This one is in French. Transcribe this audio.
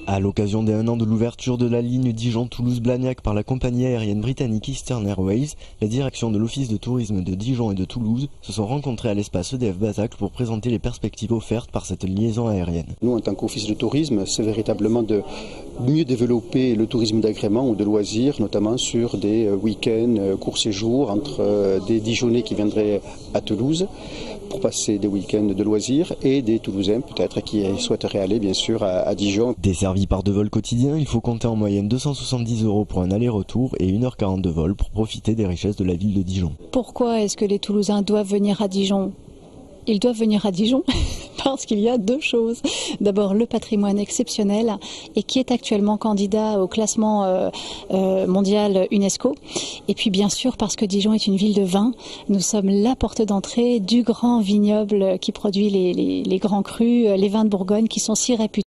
À l'occasion des 1 an de l'ouverture de la ligne Dijon-Toulouse-Blagnac par la compagnie aérienne britannique Eastern Airways, la direction de l'Office de tourisme de Dijon et de Toulouse se sont rencontrés à l'espace EDF Bazac pour présenter les perspectives offertes par cette liaison aérienne. Nous, en tant qu'office de tourisme, c'est véritablement de mieux développer le tourisme d'agrément ou de loisirs, notamment sur des week-ends, courts séjours entre des Dijonnais qui viendraient à Toulouse pour passer des week-ends de loisirs et des Toulousains peut-être qui souhaiteraient aller bien sûr à Dijon. Desservi par 2 vols quotidiens, il faut compter en moyenne 270 € pour un aller-retour et 1h40 de vol pour profiter des richesses de la ville de Dijon. Pourquoi est-ce que les Toulousains doivent venir à Dijon ? Ils doivent venir à Dijon parce qu'il y a 2 choses. D'abord, le patrimoine exceptionnel et qui est actuellement candidat au classement mondial UNESCO. Et puis bien sûr parce que Dijon est une ville de vin. Nous sommes la porte d'entrée du grand vignoble qui produit les grands crus, les vins de Bourgogne qui sont si réputés.